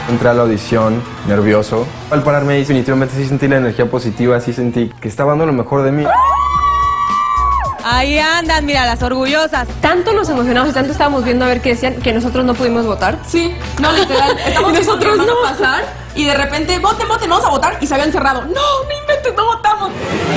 Entré a la audición nervioso. Al pararme ahí definitivamente sí sentí la energía positiva, sí sentí que estaba dando lo mejor de mí. Ahí andan, mira, las orgullosas. Tanto nos emocionamos y tanto estábamos viendo a ver qué decían que nosotros no pudimos votar. Sí, no, literal. Estamos nosotros no pasar y de repente, voten, vamos a votar y se habían cerrado. No, no inventes, no votamos.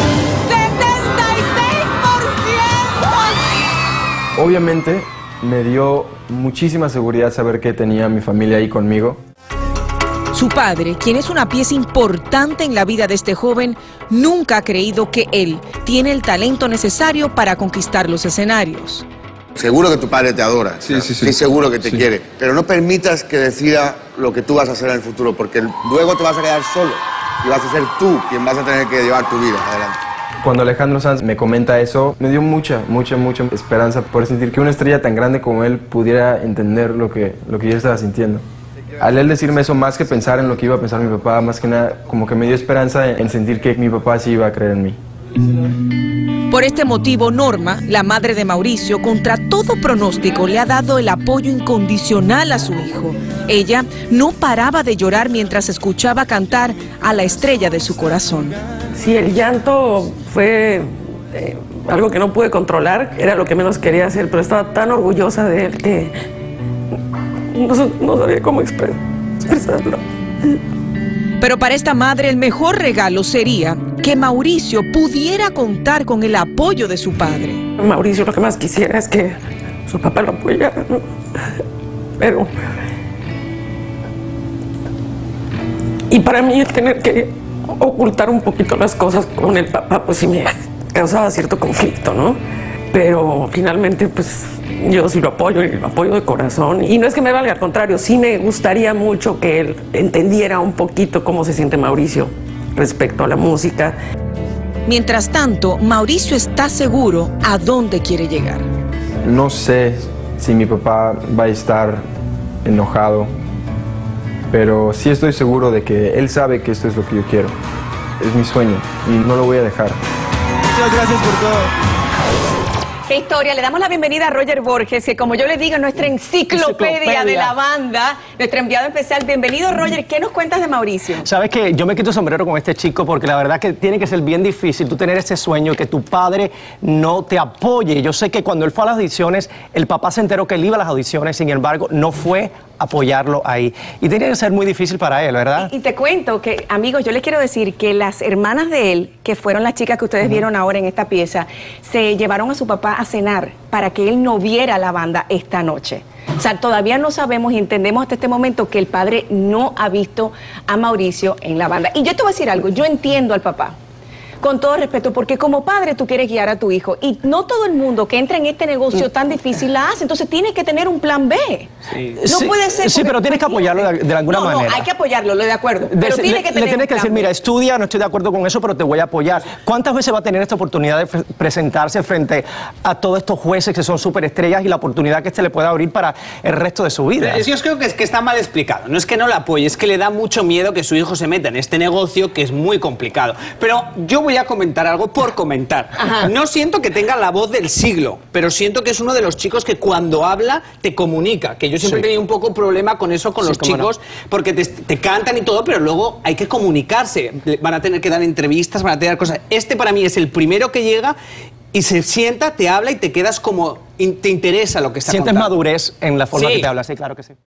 76%. Obviamente me dio muchísima seguridad saber que tenía a mi familia ahí conmigo. Su padre, quien es una pieza importante en la vida de este joven, nunca ha creído que él tiene el talento necesario para conquistar los escenarios. Seguro que tu padre te adora. Sí. Estoy seguro que te quiere. Pero no permitas que decida lo que tú vas a hacer en el futuro, porque luego te vas a quedar solo y vas a ser tú quien vas a tener que llevar tu vida adelante. Cuando Alejandro Sanz me comenta eso, me dio mucha esperanza por sentir que una estrella tan grande como él pudiera entender lo que yo estaba sintiendo. Al él decirme eso, más que pensar en lo que iba a pensar mi papá, más que nada, como que me dio esperanza en sentir que mi papá sí iba a creer en mí. Por este motivo, Norma, la madre de Mauricio, contra todo pronóstico, le ha dado el apoyo incondicional a su hijo. Ella no paraba de llorar mientras escuchaba cantar a la estrella de su corazón. Sí, el llanto fue algo que no pude controlar, era lo que menos quería hacer, pero estaba tan orgullosa de él que no sabía cómo expresarlo. Pero para esta madre el mejor regalo sería que Mauricio pudiera contar con el apoyo de su padre. Mauricio lo que más quisiera es que su papá lo apoyara, ¿no? Pero... Y para mí el tener que ocultar un poquito las cosas con el papá, pues sí me causaba cierto conflicto, ¿no? Pero finalmente, pues yo sí lo apoyo y lo apoyo de corazón. Y no es que me valga, al contrario, sí me gustaría mucho que él entendiera un poquito cómo se siente Mauricio respecto a la música. Mientras tanto, Mauricio está seguro a dónde quiere llegar. No sé si mi papá va a estar enojado, pero sí estoy seguro de que él sabe que esto es lo que yo quiero. Es mi sueño y no lo voy a dejar. Muchas gracias por todo. Qué historia. Le damos la bienvenida a Roger Borges, que como yo le digo, es nuestra enciclopedia de la banda, nuestro enviado especial. Bienvenido, Roger. ¿Qué nos cuentas de Mauricio? Sabes que yo me quito el sombrero con este chico porque la verdad que tiene que ser bien difícil tú tener ese sueño, que tu padre no te apoye. Yo sé que cuando él fue a las audiciones, el papá se enteró que él iba a las audiciones, sin embargo, no fue a apoyarlo ahí. Y tenía que ser muy difícil para él, ¿verdad? Y te cuento que, amigos, yo les quiero decir que las hermanas de él, que fueron las chicas que ustedes vieron ahora en esta pieza, se llevaron a su papá a cenar para que él no viera la banda esta noche. O sea, todavía no sabemos y entendemos hasta este momento que el padre no ha visto a Mauricio en la banda. Y yo te voy a decir algo, yo entiendo al papá, con todo respeto, porque como padre tú quieres guiar a tu hijo y no todo el mundo que entra en este negocio tan difícil la hace, entonces tienes que tener un plan B. Sí. No puede ser. Sí, pero tienes que apoyarlo de alguna manera. No, hay que apoyarlo, lo de acuerdo. Pero tiene que tener le tienes que decir, mira, estudia, no estoy de acuerdo con eso, pero te voy a apoyar. ¿Cuántas veces va a tener esta oportunidad de presentarse frente a todos estos jueces que son superestrellas y la oportunidad que este le pueda abrir para el resto de su vida? Yo creo que es que está mal explicado. No es que no le apoye, es que le da mucho miedo que su hijo se meta en este negocio que es muy complicado. Pero yo voy a comentar algo por comentar. Ajá. No siento que tenga la voz del siglo, pero siento que es uno de los chicos que cuando habla te comunica, que yo siempre he tenido un poco problema con eso con los chicos, porque te cantan y todo, pero luego hay que comunicarse, van a tener que dar entrevistas, van a tener cosas. Este para mí es el primero que llega y se sienta, te habla y te quedas como, te interesa lo que está contando. Sientes madurez en la forma que te habla, sí, claro que sí.